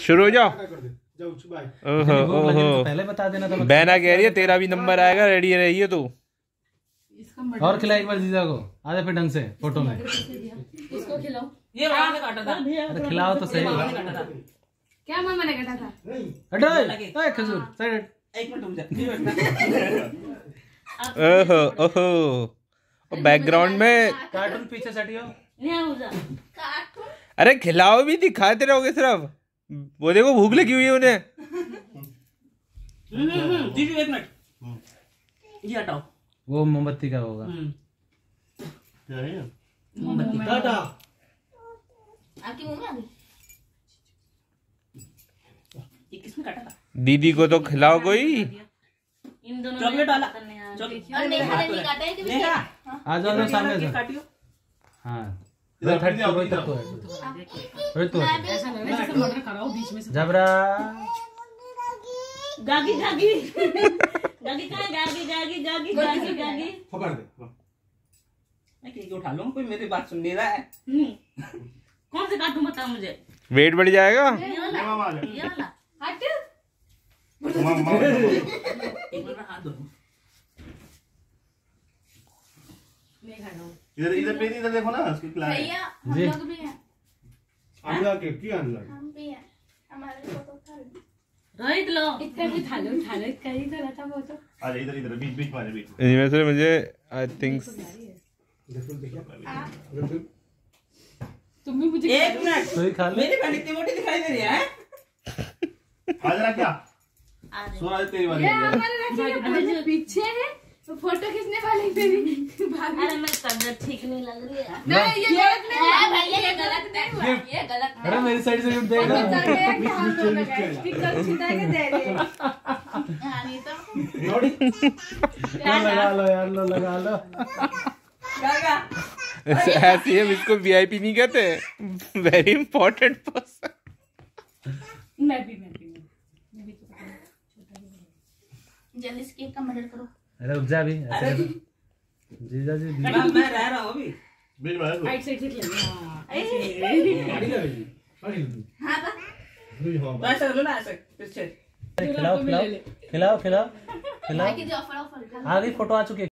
शुरू हो जाओ। ओहो ओहो, पहले बता देना था। बहना कह रही है तेरा भी नंबर आएगा, रेडी रही है तू। और खिला एक बार जीजा को, आ जा फिर ढंग से फोटो में। इसको खिलाओ। ये मामा ने काटा था। अरे खिलाओ तो सही। क्या मामा ने काटा था? हटो खजूर साइड। एक मिनट रुक जा। ओहो ओहो, बैकग्राउंड में कार्टून पीछे सटियो। अरे खिलाओ भी, दिखाते रहोगे सिर्फ। वो देखो भूख लगी हुई है उन्हें। दीदी एक मिनट, ये हटाओ। वो मोमबत्ती का होगा। क्या है मोमबत्ती टाटा। आपकी मुंह में आ गई? ये किसने काटा था? दीदी को तो खिलाओ कोई। इन दोनों चॉकलेट वाला। चॉकलेट और नेहा ने नहीं काटा है कि नेहा आ जाओ सामने से। काटियो। हाँ रोहित तक तो है। रोहित तो है। ऐसा लग रहा है जैसे मर्डर कराओ बीच में से। जबरा गागी गागी गागी कहाँ? गागी गागी गागी गागी गागी पकड़ दे। मैं केक उठा लूं, कोई मेरी बात सुन नहीं रहा है। कौन से काटूं बता मुझे। वेट बढ़ जाएगा। ये वाला हट। एक मिनट हाथ धो। मैं खा रहा हूँ। इधर इधर पे इधर देखो ना, उसकी क्लास है। भैया हम जी। लोग भी हैं। अंडा के की अंडा। हम भी हैं, हमारे फोटो उठा लो। रोहित लो इतना भी थालो इसका ही तो रहता फोटो। आ जा इधर इधर बीच बीच में आ जा बीच में। इनमें से मुझे आई थिंक तुम भी मुझे एक मिनट, तो ही खा ले। मेरी बहन इतनी मोटी दिखाई दे रही है। आ जरा क्या सोना है तेरी वाली। ये हमारे रखी है फोटो पीछे है, तो फोटो खींचने वाली तेरी भाभी। अरे मेरी तबीयत ठीक नहीं लग रही है। नहीं ये गलत नहीं है भैया, ये गलत नहीं हुआ, ये गलत अरे मेरी साइड से गिफ्ट देगा। चल गया कि हम दोनों गए स्टिकर छिटा के दे रहे हैं। हाँ नहीं तो लगा लो यार, लो लगा लो। गागा ऐसे हम इसको वीआईपी नहीं कहते, वेरी इंपॉर्टेंट पर्सन। मैं भी जल्दी से केक का मर्डर करो। अरे रुक जा अभी। जीजा जी मैं रह रहा हूँ अभी। बीच में आ जा। राइट साइड से ले। हाँ बा हाँ ऐसे लो ना, ऐसे पीछे। खिलाओ खिलाओ खिलाओ खिलाओ खिलाओ। की जो ऑफर ऑफर आ गई फोटो, आ चुकी है।